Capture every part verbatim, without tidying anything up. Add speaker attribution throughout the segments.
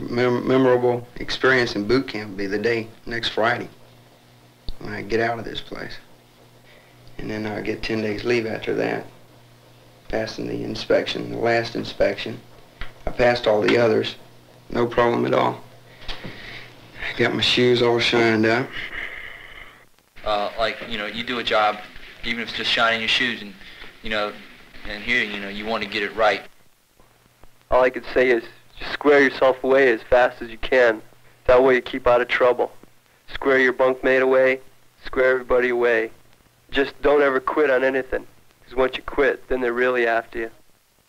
Speaker 1: mem memorable experience in boot camp will be the day next Friday when I get out of this place. And then I get ten days leave after that, passing the inspection, the last inspection. I passed all the others, no problem at all. I got my shoes all shined up.
Speaker 2: Uh, like, you know, you do a job, even if it's just shining your shoes, and, you know, and here, you know, you want to get it right.
Speaker 3: All I could say is just square yourself away as fast as you can. That way you keep out of trouble. Square your bunkmate away, square everybody away. Just don't ever quit on anything, because once you quit, then they're really after you.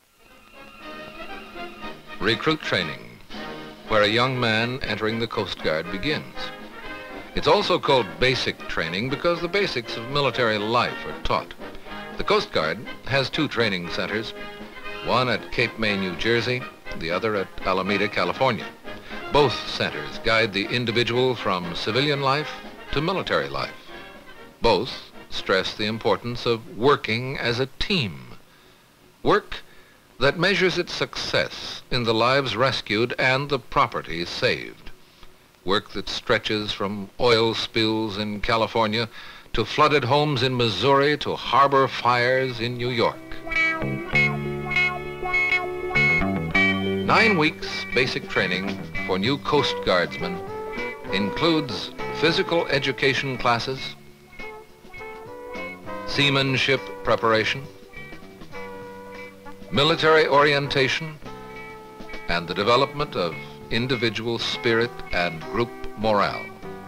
Speaker 4: Recruit training, where a young man entering the Coast Guard begins. It's also called basic training because the basics of military life are taught. The Coast Guard has two training centers, one at Cape May, New Jersey, the other at Alameda, California. Both centers guide the individual from civilian life to military life. Both stress the importance of working as a team. Work that measures its success in the lives rescued and the property saved. Work that stretches from oil spills in California to flooded homes in Missouri to harbor fires in New York. Nine weeks basic training for new Coast Guardsmen includes physical education classes, seamanship preparation, military orientation, and the development of individual spirit and group morale.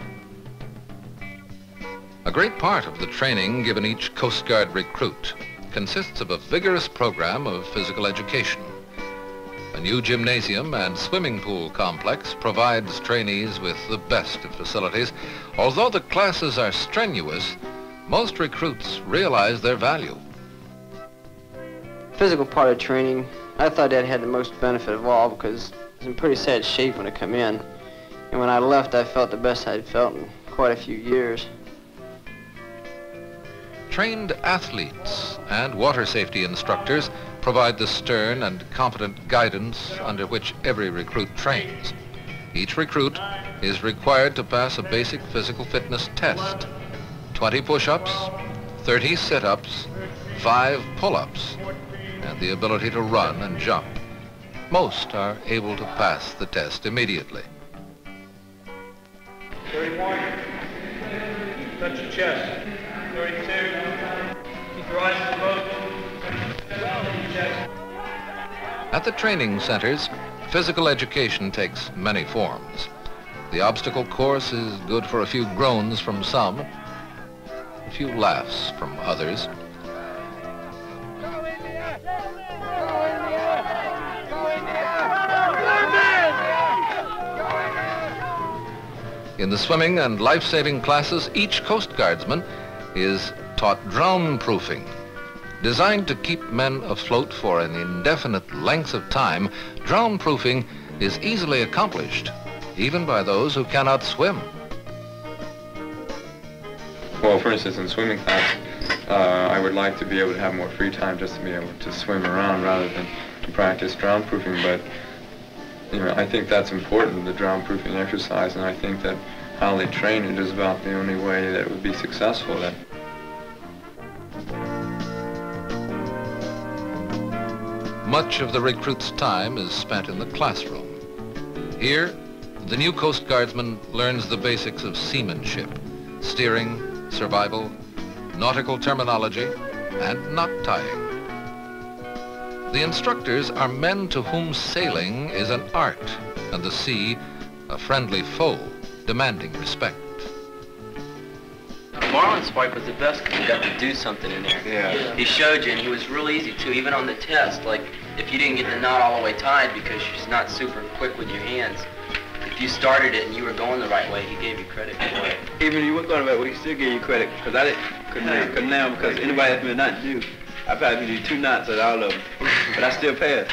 Speaker 4: A great part of the training given each Coast Guard recruit consists of a vigorous program of physical education. A new gymnasium and swimming pool complex provides trainees with the best of facilities. Although the classes are strenuous, most recruits realize their value.
Speaker 5: Physical part of training, I thought that had the most benefit of all because I was in pretty sad shape when I come in. And when I left, I felt the best I'd felt in quite a few years.
Speaker 4: Trained athletes and water safety instructors provide the stern and competent guidance under which every recruit trains. Each recruit is required to pass a basic physical fitness test. twenty push-ups, thirty sit-ups, five pull-ups, and the ability to run and jump. Most are able to pass the test immediately.
Speaker 6: thirty-one. Touch your chest. thirty-two. Keep your eyes closed.
Speaker 4: At the training centers, physical education takes many forms. The obstacle course is good for a few groans from some, a few laughs from others. In the swimming and life-saving classes, each Coast Guardsman is taught drown-proofing. Designed to keep men afloat for an indefinite length of time, drown-proofing is easily accomplished, even by those who cannot swim.
Speaker 7: Well, for instance, in swimming class, uh, I would like to be able to have more free time just to be able to swim around rather than to practice drown-proofing, but you know, I think that's important, the drown-proofing exercise, and I think that how they train it is about the only way that it would be successful. That
Speaker 4: Much of the recruit's time is spent in the classroom. Here, the new Coast Guardsman learns the basics of seamanship, steering, survival, nautical terminology, and knot tying. The instructors are men to whom sailing is an art, and the sea a friendly foe, demanding respect.
Speaker 8: Marlin's wife was the best because he got to do something in there.
Speaker 7: Yeah.
Speaker 8: He showed you, and he was real easy too, even on the test. Like, if you didn't get the knot all the way tied because she's not super quick with your hands, if you started it and you were going the right way, he gave you credit for it.
Speaker 9: Even if you weren't going the right way, he still gave you credit, because I didn't, couldn't, couldn't now, because anybody asked me a knot to do, I probably do two knots at all of them, but I still passed.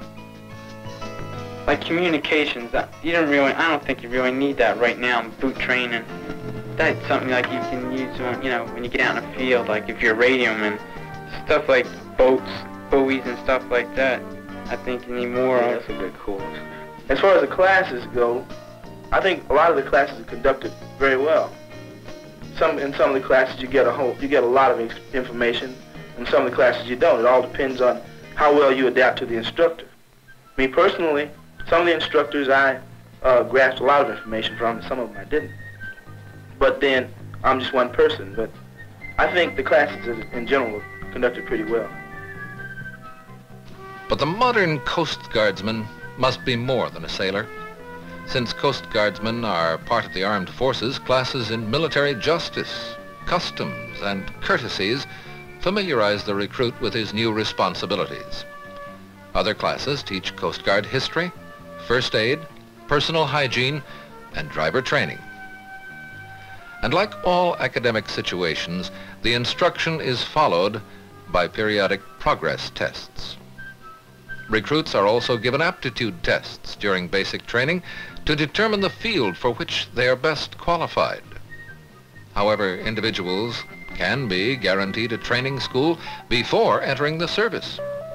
Speaker 5: Like communications, you don't really, I don't think you really need that right now in boot training. That's something like you can use when, you know, when you get out in the field, like if you're a radioman, stuff like boats, buoys and stuff like that. I think you need more
Speaker 7: yeah,
Speaker 5: of.
Speaker 7: that's a good course.
Speaker 10: As far as the classes go, I think a lot of the classes are conducted very well. Some in some of the classes you get a whole, you get a lot of information. In some of the classes you don't. It all depends on how well you adapt to the instructor. Me personally, some of the instructors I uh, grasped a lot of information from, and some of them I didn't. But then I'm just one person. But I think the classes in general are conducted pretty well.
Speaker 4: But the modern Coast Guardsman must be more than a sailor. Since Coast Guardsmen are part of the armed forces, classes in military justice, customs, and courtesies familiarize the recruit with his new responsibilities. Other classes teach Coast Guard history, first aid, personal hygiene, and driver training. And like all academic situations, the instruction is followed by periodic progress tests. Recruits are also given aptitude tests during basic training to determine the field for which they are best qualified. However, individuals can be guaranteed a training school before entering the service.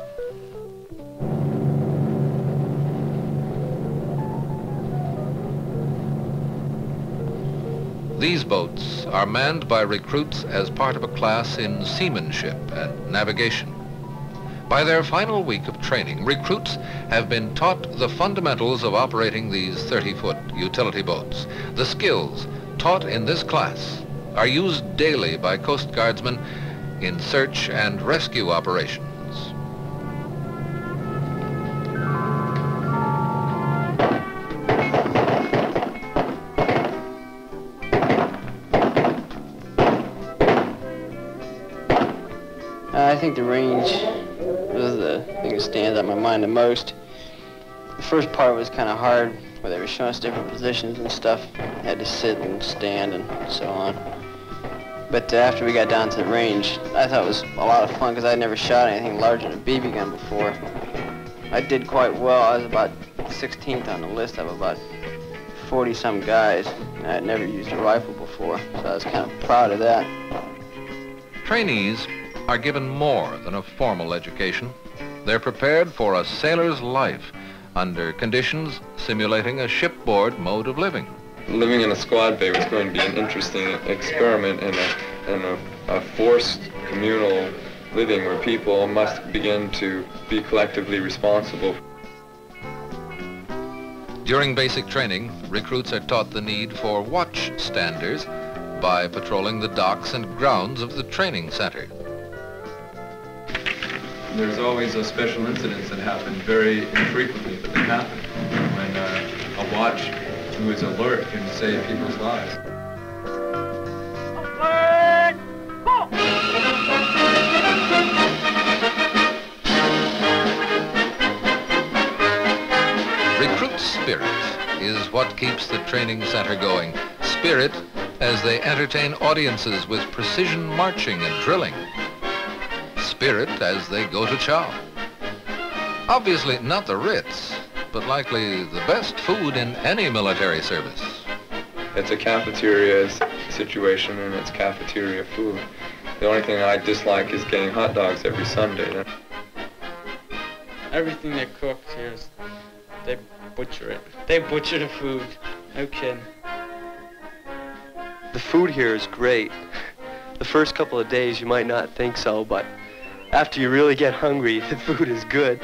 Speaker 4: These boats are manned by recruits as part of a class in seamanship and navigation. By their final week of training, recruits have been taught the fundamentals of operating these thirty-foot utility boats. The skills taught in this class are used daily by Coast Guardsmen in search and rescue operations.
Speaker 11: I think the range was the thing that stands out in my mind the most. The first part was kind of hard, where they were showing us different positions and stuff. I had to sit and stand and so on. But uh, after we got down to the range, I thought it was a lot of fun because I'd never shot anything larger than a B B gun before. I did quite well. I was about sixteenth on the list of about forty-some guys. And I had never used a rifle before, so I was kind of proud of that.
Speaker 4: Trainees are given more than a formal education. They're prepared for a sailor's life under conditions simulating a shipboard mode of living.
Speaker 7: Living in a squad bay was going to be an interesting experiment in a, in a, a forced communal living where people must begin to be collectively responsible.
Speaker 4: During basic training, recruits are taught the need for watch standers by patrolling the docks and grounds of the training center.
Speaker 7: There's always a special incidents that happen very infrequently, but they happen when uh, a watch who is alert can save people's lives.
Speaker 4: Recruit spirit is what keeps the training center going. Spirit as they entertain audiences with precision marching and drilling. Spirit as they go to chow. Obviously not the Ritz, but likely the best food in any military service.
Speaker 7: It's a cafeteria situation and it's cafeteria food. The only thing I dislike is getting hot dogs every Sunday.
Speaker 5: Everything they cook here is, they butcher it. They butcher the food. No kidding.
Speaker 3: The food here is great. The first couple of days you might not think so, but after you really get hungry, the food is good.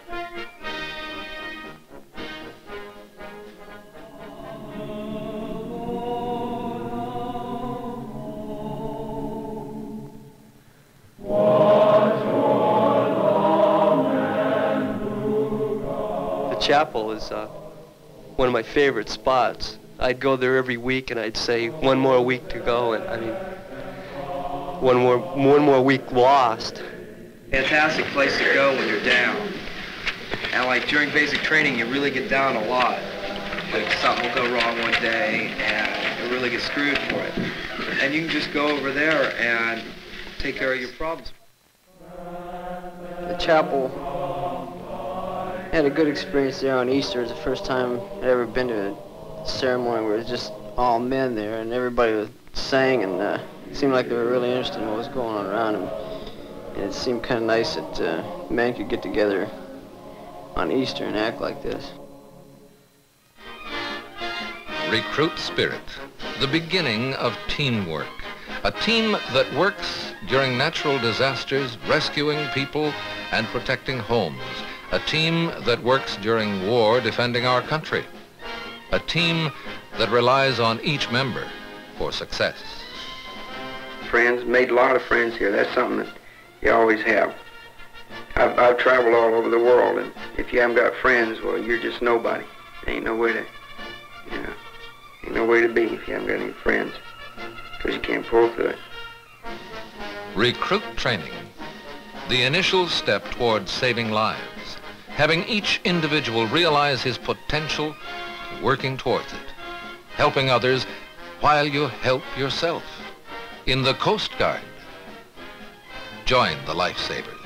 Speaker 3: The chapel is uh, one of my favorite spots. I'd go there every week and I'd say one more week to go, and I mean one more one more week lost.
Speaker 12: Fantastic place to go when you're down. And like during basic training, you really get down a lot. Like something will go wrong one day and you'll really get screwed for it. And you can just go over there and take care of your problems.
Speaker 11: The chapel, I had a good experience there on Easter. It was the first time I'd ever been to a ceremony where it was just all men there and everybody was sang, and uh, it seemed like they were really interested in what was going on around them. And it seemed kind of nice that uh, men could get together on Easter and act like this.
Speaker 4: recruit spirit, the beginning of teamwork. A team that works during natural disasters, rescuing people and protecting homes. A team that works during war, defending our country. A team that relies on each member for success.
Speaker 1: Friends, made a lot of friends here. That's something that you always have. I've, I've traveled all over the world, and if you haven't got friends, well, you're just nobody. There ain't no way to, you know, ain't no way to be if you haven't got any friends, because you can't pull through it.
Speaker 4: Recruit training, the initial step towards saving lives, having each individual realize his potential, working towards it, helping others while you help yourself. In the Coast Guard, join the lifesavers.